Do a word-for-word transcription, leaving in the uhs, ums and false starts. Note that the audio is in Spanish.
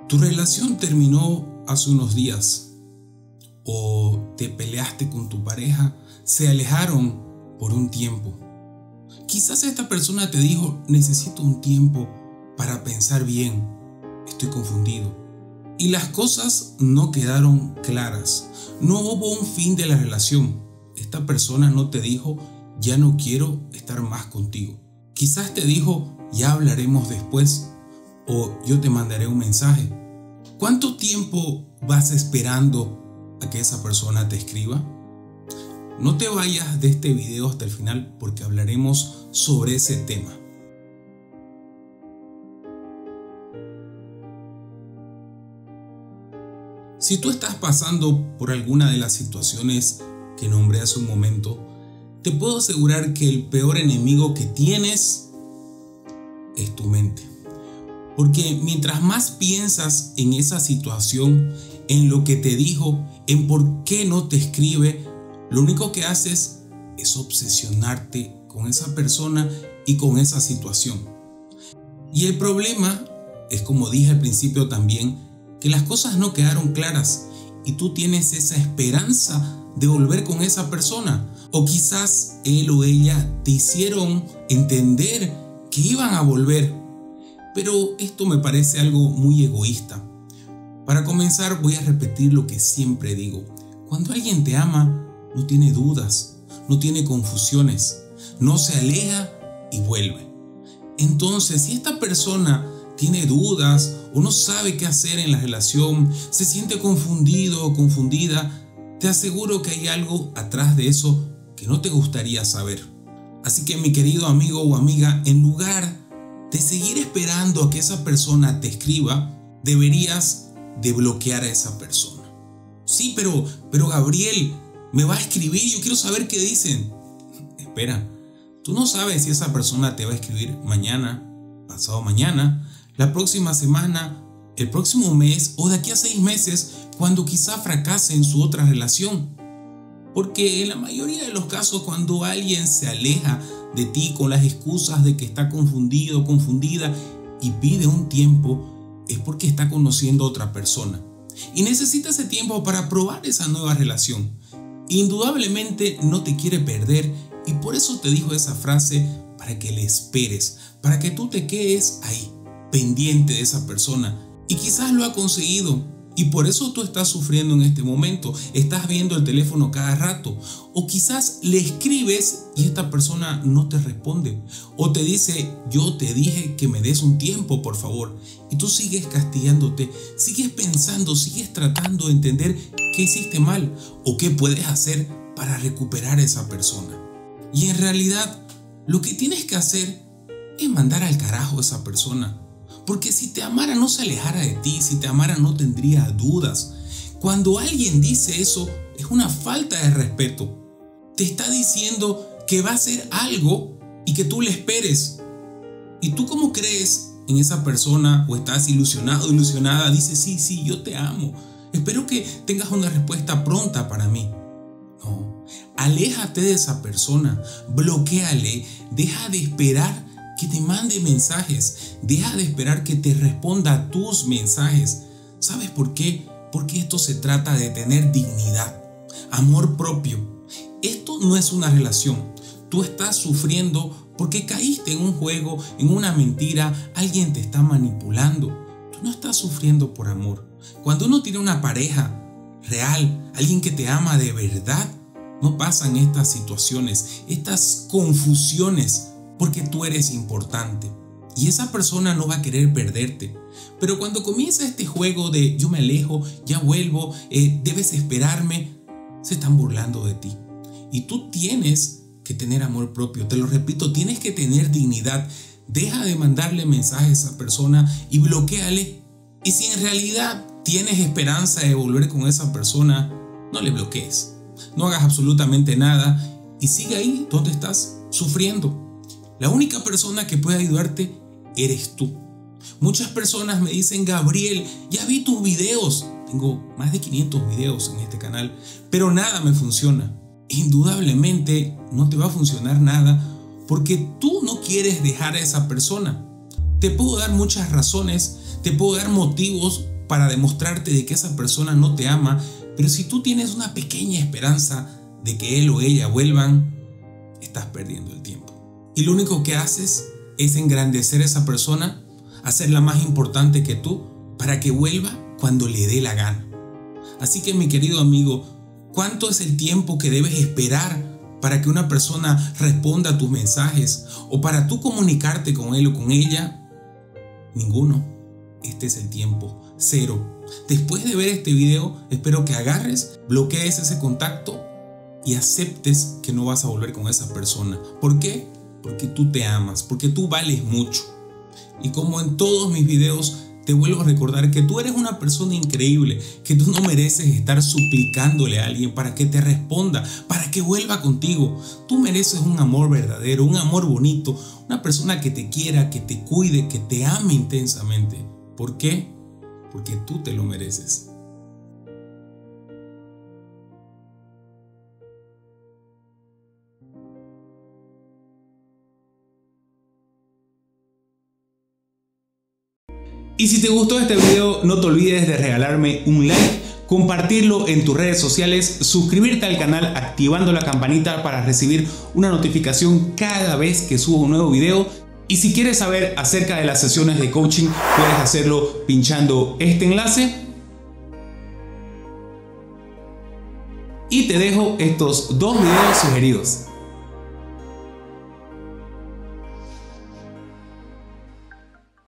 Tu relación terminó hace unos días o te peleaste con tu pareja, se alejaron por un tiempo. Quizás esta persona te dijo: necesito un tiempo para pensar bien, estoy confundido. Y las cosas no quedaron claras, no hubo un fin de la relación. Esta persona no te dijo: ya no quiero estar más contigo. Quizás te dijo: ya hablaremos después, o yo te mandaré un mensaje. ¿Cuánto tiempo vas esperando a que esa persona te escriba? No te vayas de este video hasta el final porque hablaremos sobre ese tema. Si tú estás pasando por alguna de las situaciones que nombré hace un momento, te puedo asegurar que el peor enemigo que tienes es tu mente. Porque mientras más piensas en esa situación, en lo que te dijo, en por qué no te escribe, lo único que haces es obsesionarte con esa persona y con esa situación. Y el problema es, como dije al principio también, que las cosas no quedaron claras y tú tienes esa esperanza de volver con esa persona. O quizás él o ella te hicieron entender que iban a volver. Pero esto me parece algo muy egoísta. Para comenzar, voy a repetir lo que siempre digo. Cuando alguien te ama, no tiene dudas, no tiene confusiones, no se aleja y vuelve. Entonces, si esta persona tiene dudas o no sabe qué hacer en la relación, se siente confundido o confundida, te aseguro que hay algo atrás de eso que no te gustaría saber. Así que, mi querido amigo o amiga, en lugar de seguir esperando a que esa persona te escriba, deberías de bloquear a esa persona. Sí, pero, pero Gabriel, me va a escribir, yo quiero saber qué dicen. Espera, tú no sabes si esa persona te va a escribir mañana, pasado mañana, la próxima semana, el próximo mes o de aquí a seis meses, cuando quizá fracase en su otra relación. Porque en la mayoría de los casos, cuando alguien se aleja de ti con las excusas de que está confundido o confundida y pide un tiempo, es porque está conociendo a otra persona y necesita ese tiempo para probar esa nueva relación. Indudablemente no te quiere perder y por eso te dijo esa frase, para que le esperes, para que tú te quedes ahí, pendiente de esa persona. Y quizás lo ha conseguido y por eso tú estás sufriendo en este momento. Estás viendo el teléfono cada rato, o quizás le escribes y esta persona no te responde, o te dice: yo te dije que me des un tiempo, por favor, y tú sigues castigándote, sigues pensando, sigues tratando de entender qué hiciste mal o qué puedes hacer para recuperar a esa persona. Y en realidad lo que tienes que hacer es mandar al carajo a esa persona. Porque si te amara no se alejara de ti, si te amara no tendría dudas. Cuando alguien dice eso, es una falta de respeto. Te está diciendo que va a hacer algo y que tú le esperes. ¿Y tú cómo crees en esa persona? ¿O estás ilusionado, ilusionada? Dices: sí, sí, yo te amo. Espero que tengas una respuesta pronta para mí. No, aléjate de esa persona, bloquéale, deja de esperar que te mande mensajes, deja de esperar que te responda a tus mensajes. ¿Sabes por qué? Porque esto se trata de tener dignidad, amor propio. Esto no es una relación. Tú estás sufriendo porque caíste en un juego, en una mentira, alguien te está manipulando. Tú no estás sufriendo por amor. Cuando uno tiene una pareja real, alguien que te ama de verdad, no pasan estas situaciones, estas confusiones, porque tú eres importante y esa persona no va a querer perderte. Pero cuando comienza este juego de yo me alejo, ya vuelvo, eh, debes esperarme, se están burlando de ti. Y tú tienes que tener amor propio, te lo repito, tienes que tener dignidad. Deja de mandarle mensajes a esa persona y bloquéale. Y si en realidad tienes esperanza de volver con esa persona, no le bloquees. No hagas absolutamente nada y sigue ahí donde estás, sufriendo. La única persona que puede ayudarte eres tú. Muchas personas me dicen: Gabriel, ya vi tus videos. Tengo más de quinientos videos en este canal, pero nada me funciona. Indudablemente no te va a funcionar nada porque tú no quieres dejar a esa persona. Te puedo dar muchas razones, te puedo dar motivos para demostrarte de que esa persona no te ama, pero si tú tienes una pequeña esperanza de que él o ella vuelvan, estás perdiendo el tiempo. Y lo único que haces es engrandecer a esa persona, hacerla más importante que tú, para que vuelva cuando le dé la gana. Así que, mi querido amigo, ¿cuánto es el tiempo que debes esperar para que una persona responda a tus mensajes o para tú comunicarte con él o con ella? Ninguno. Este es el tiempo. Cero. Después de ver este video, espero que agarres, bloquees ese contacto y aceptes que no vas a volver con esa persona. ¿Por qué? Porque tú te amas, porque tú vales mucho. Y como en todos mis videos, te vuelvo a recordar que tú eres una persona increíble, que tú no mereces estar suplicándole a alguien para que te responda, para que vuelva contigo. Tú mereces un amor verdadero, un amor bonito, una persona que te quiera, que te cuide, que te ame intensamente. ¿Por qué? Porque tú te lo mereces. Y si te gustó este video, no te olvides de regalarme un like, compartirlo en tus redes sociales, suscribirte al canal activando la campanita para recibir una notificación cada vez que subo un nuevo video. Y si quieres saber acerca de las sesiones de coaching, puedes hacerlo pinchando este enlace. Y te dejo estos dos videos sugeridos.